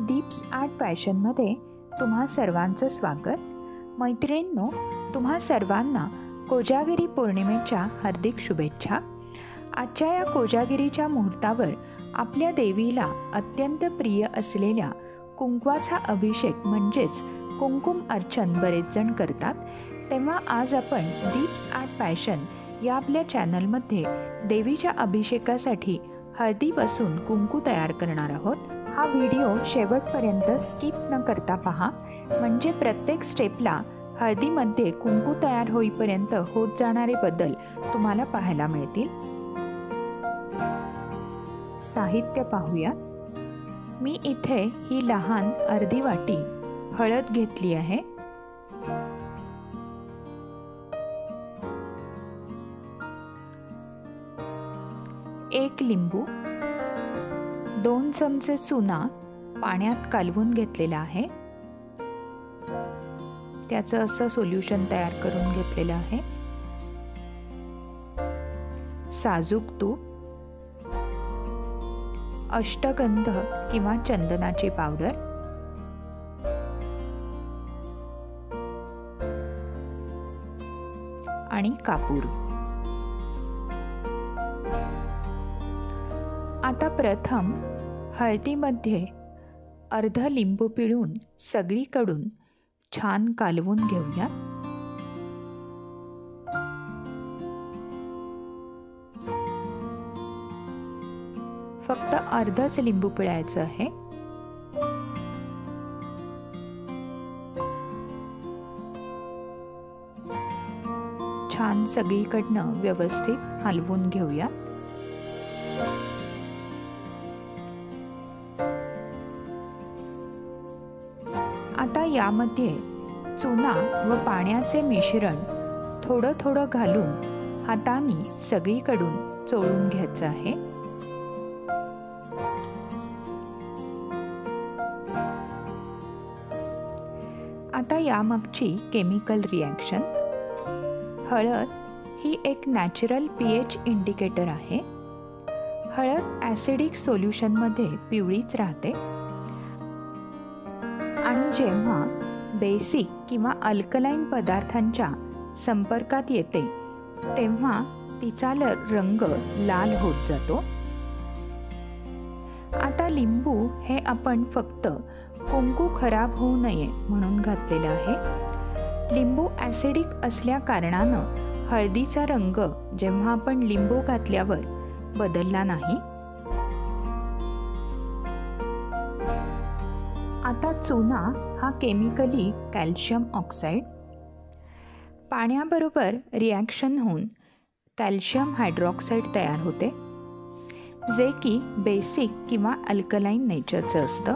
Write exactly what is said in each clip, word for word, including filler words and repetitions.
Deep's art पॅशनमध्ये तुम्हा सर्वांचं स्वागत। मैत्रिणींनो, तुम्हा सर्वांना कोजागिरी पौर्णिमेच्या हार्दिक शुभेच्छा। आजच्या या कोजागिरीच्या मुहूर्तावर आपल्या देवीला अत्यंत प्रिय असलेल्या कुंकवाचा अभिषेक म्हणजेच कुंकुम अर्चन बरेच जण करतात। तेव्हा आज आपण दीप्स आर्ट पॅशन या आपल्या चॅनलमध्ये देवीच्या अभिषेकासाठी हळदीपासून कुंकू तयार करणार आहोत। हा व्हिडिओ शेवटपर्यंत स्किप न करता पहा, म्हणजे प्रत्येक स्टेपला हळदीमध्ये कुंकू तयार होईपर्यंत होत जाणारे बदल तुम्हाला पाहायला मिळतील। साहित्य पाहूया। मी इथे ही लहान अर्धी वाटी हळद घेतली आहे। एक लिंबू, दोन चमचे चुना पाण्यात कालवून घेतलेला आहे, त्याचं असं सोल्युशन तयार करून घेतलेलं आहे। साजूक तूप, अष्टगंध किंवा चंदनाची पावडर, आणि कापूर। आता प्रथम हळदीमध्ये अर्ध लिंबू पिळून सगळीकडून छान कालवून घेऊया। फक्त अर्धच लिंबू पिळायचं आहे। छान सगळीकडनं व्यवस्थित हलवून घेऊया। आता यामध्ये चुना व पाण्याचे मिश्रण थोडं थोडं घालून हाताने सगळीकडून चोळून घ्यायचं आहे। आता यामागची केमिकल रिॲक्शन। हळद ही एक नॅचरल पीएच इंडिकेटर आहे। हळद ॲसिडिक सोल्युशनमध्ये पिवळीच राहते आणि जेव्हा बेसिक किंवा अल्कलाइन पदार्थांच्या संपर्कात येते तेव्हा तिचा रंग लाल होत जातो। आता लिंबू हे आपण फक्त कुंकू खराब होऊ नये म्हणून घातलेलं आहे। लिंबू ॲसिडिक असल्या कारणानं हळदीचा रंग जेव्हा आपण लिंबू घातल्यावर बदलला नाही। आता चुना हा केमिकली कॅल्शियम ऑक्साईड पाण्याबरोबर रिॲक्शन होऊन कॅल्शियम हायड्रॉक्साईड तयार होते, जे की बेसिक किंवा अल्कलाइन नेचरचं असतं।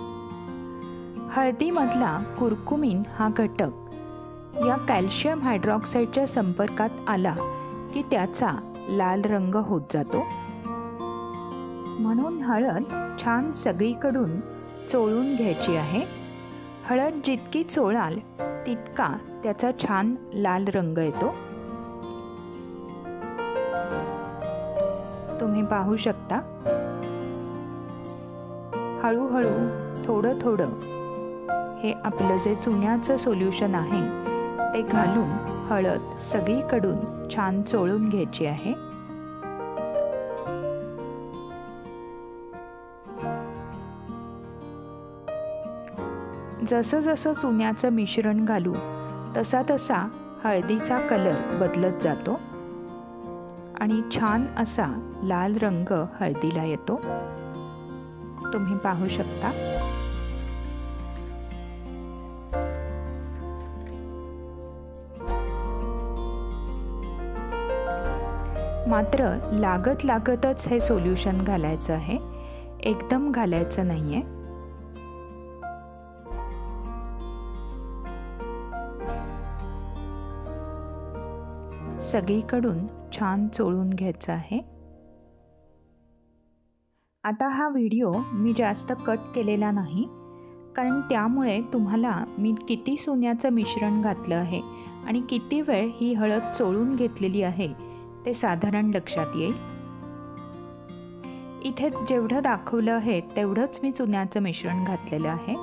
हळदीमधला कुर्कुमिन हा घटक या कॅल्शियम हायड्रॉक्साईडच्या संपर्कात आला की त्याचा लाल रंग होत जातो। म्हणून हळद छान सगळीकडून चोळून घ्यायची आहे। हळद जितकी चोळाल तितका त्याचा छान लाल रंग येतो। तुम्ही पाहू शकता, हळूहळू थोडं थोडं हे आपलं जे चुन्याचं सोल्युशन आहे ते घालून हळद सगळीकडून छान चोळून घ्यायची आहे। जसं जसं चुन्याचं मिश्रण घालू तसा तसा हळदीचा कलर बदलत जातो आणि छान असा लाल रंग हळदीला येतो। तुम्ही पाहू शकता। मात्र लागत लागतच हे सोल्युशन घालायचं आहे, एकदम घालायचं नाहीये। सगळीकडून छान चोळून घ्यायचं आहे। आता हा व्हिडिओ मी जास्त कट केलेला नाही, कारण त्यामुळे तुम्हाला मी किती सोन्याचं मिश्रण घातलं आहे आणि किती वेळ ही हळद चोळून घेतलेली आहे ते साधारण लक्षात येईल। इथे जेवढं दाखवलं आहे तेवढंच मी चुन्याचं मिश्रण घातलेलं आहे।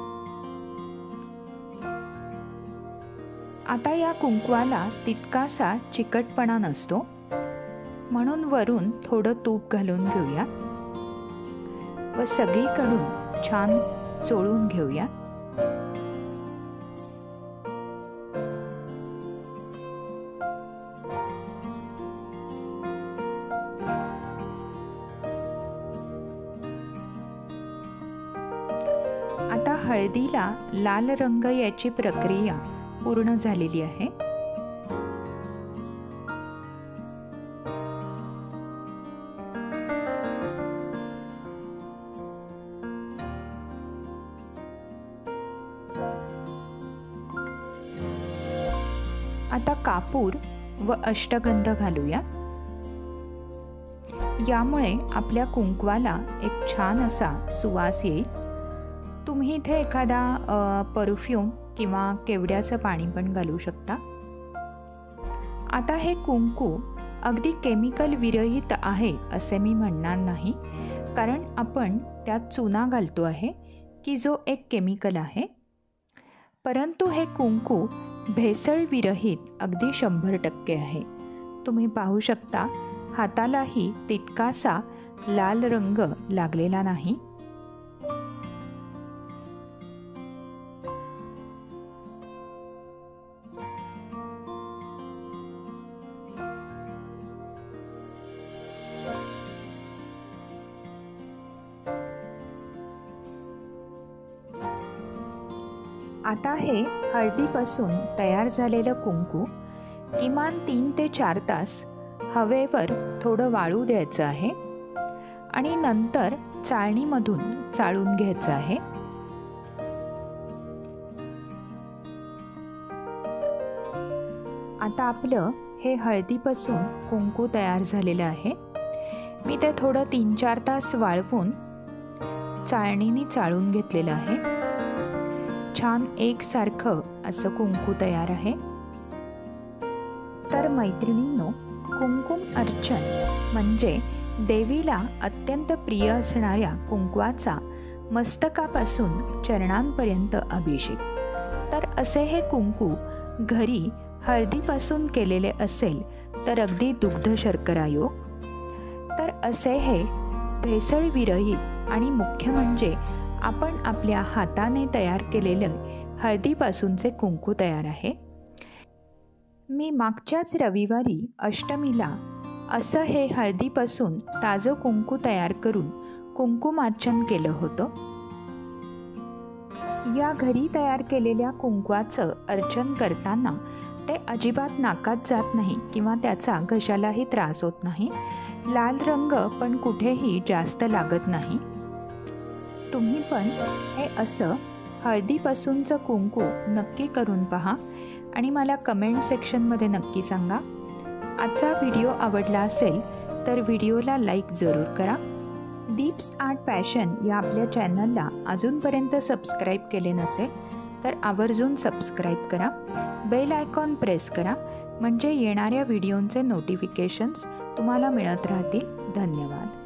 आता या कुंकवाला तितकासा चिकटपणा नसतो, म्हणून वरून थोडं तूप घालून घेऊया व सगळीकडून छान चोळून घेऊया। आता हळदीला लाल रंग याची प्रक्रिया पूर्ण झालेली आहे। आता कापूर व अष्टगंध घालूया। यामुळे आपल्या कुंकवाला एक छान असा सुवास येईल। तुम्ही इथे एखादा परफ्यूम किंवा केवड्याचं पाणी पण घालू शकता। आता हे कुंकू अगदी केमिकल विरहित आहे असे मी म्हणणार नाही, कारण आपण त्यात चुना घालतो आहे की जो एक केमिकल आहे, परंतु हे कुंकू भेसळ विरहित अगदी शंभर टक्के आहे। तुम्ही पाहू शकता हातालाही तितकासा लाल रंग लागलेला नाही। आता हे हळदीपासून तयार झालेलं कुंकू किमान तीन ते चार तास हवेवर थोडं वाळू द्यायचं आहे आणि नंतर चाळणीमधून चाळून घ्यायचं आहे। आता आपलं हे हळदीपासून कुंकू तयार झालेलं आहे। मी ते थोडं तीन चार तास वाळवून चाळणीने चाळून घेतलेलं आहे। छान एकसारखं असं कुंकू तयार आहे। तर मैत्रिणींनो, कुंकुम अर्चन म्हणजे देवीला अत्यंत प्रिय असणाऱ्या कुंकवाचा मस्तकापासून चरणांपर्यंत अभिषेक। तर असे हे कुंकू घरी हळदीपासून केलेले असेल तर अगदी दुग्ध शर्करा योग। तर असे हे भेसळ विरहित आणि मुख्य म्हणजे आपण आपल्या हाताने तयार केलेले हळदीपासूनचे कुंकू तयार आहे। मी मागच्याच रविवारी अष्टमीला असं हे हळदीपासून ताजं कुंकू तयार करून कुंकुमार्चन केलं होतं। या घरी तयार केलेल्या कुंकवाचं अर्चन करताना ते अजिबात नाकात जात नाही किंवा त्याचा घशालाही त्रास होत नाही। लाल रंग पण कुठेही जास्त लागत नाही। तुम्ही पण हे असं हळदीपासूनचं कुंकू नक्की करून पहा आणि मला कमेंट सेक्शनमध्ये नक्की सांगा। आजचा व्हिडिओ आवडला असेल तर व्हिडिओला लाईक जरूर करा। दीप्स आर्ट पॅशन या आपल्या चॅनलला अजूनपर्यंत सबस्क्राईब केले नसेल तर आवर्जून सबस्क्राईब करा, बेल आयकॉन प्रेस करा, म्हणजे येणाऱ्या व्हिडिओंचे नोटिफिकेशन्स तुम्हाला मिळत राहतील। धन्यवाद।